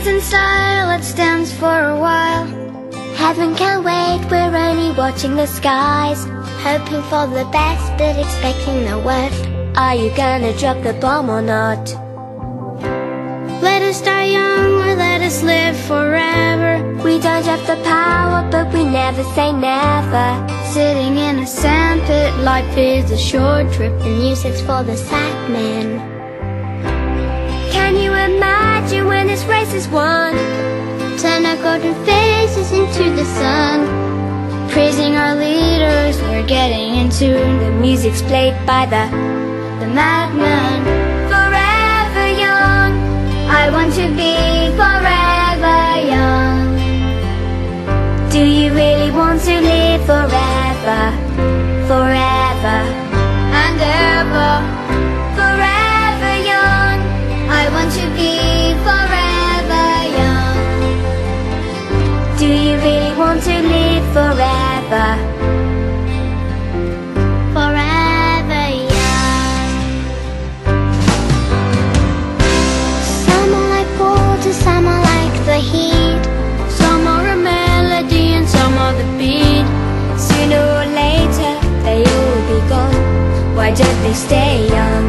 dance in style, let's dance for a while. Heaven can't wait, we're only watching the skies, hoping for the best but expecting the worst. Are you gonna drop the bomb or not? Let us die young or let us live forever. We don't have the power but we never say never. Sitting in a sandpit, life is a short trip. The music's for the sad men. Can you imagine when this race is won? Turn our golden faces into the sun, praising our leaders, we're getting in tune. The music's played by the madman. Forever young, I want to be forever young. Do you really want to live forever? Forever and ever. Forever young, I want to be forever young. Do you really want to live forever? Forever young. Some are like water, some are like the heat. Some are a melody and some are the beat. Sooner or later they all be gone. Why don't they stay young?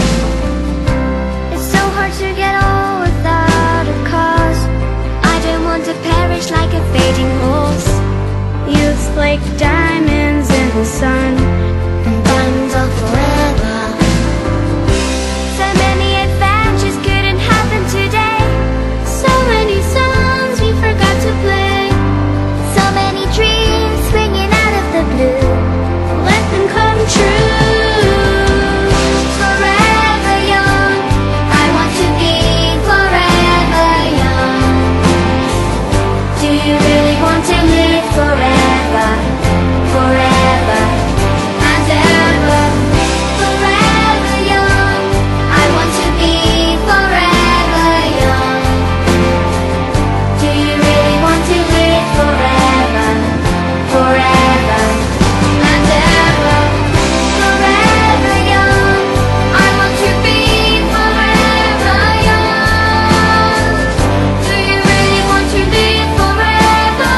It's so hard to get old without a cause. I don't want to perish like a fading horse. Youth's like diamonds in the sun, and diamonds are forever. So many adventures couldn't happen today. so many songs we forgot to play. So many dreams swinging out of the blue. Let them come true. Forever young, I want to be forever young. do you really want to live forever? Forever And ever. Forever young, I want to be forever young. do you really want to live forever? Forever And ever. Forever young, I want to be forever young. Do you really want to live forever?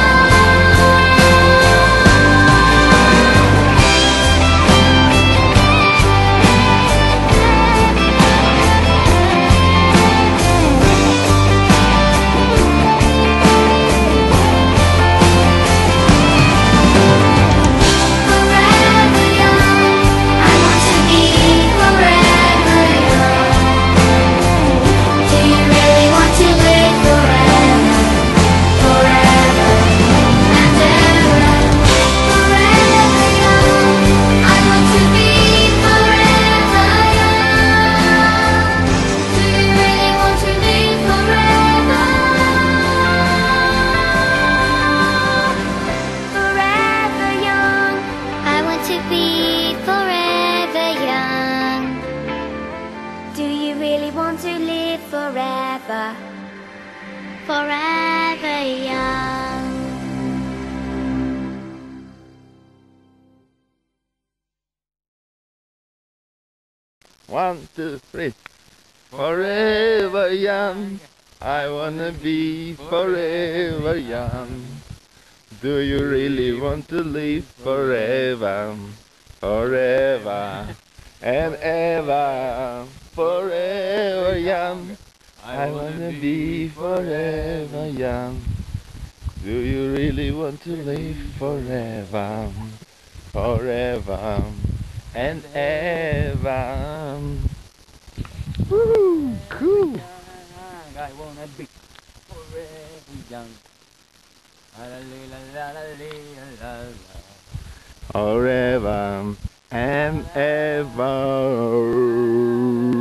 Forever young, I want to be forever young. do you really want to live forever? Forever And ever. Forever young, I want to be forever young. Do you really want to live forever? forever young, I want to be forever young. do you really want to live forever? Forever young. One, two, three. Forever young, I wanna be forever young. Do you really want to live forever? Forever and ever. Forever young, I wanna be forever young. Do you really want to live forever? Forever and ever. Woo, cool. I wanna be forever young. Forever and ever.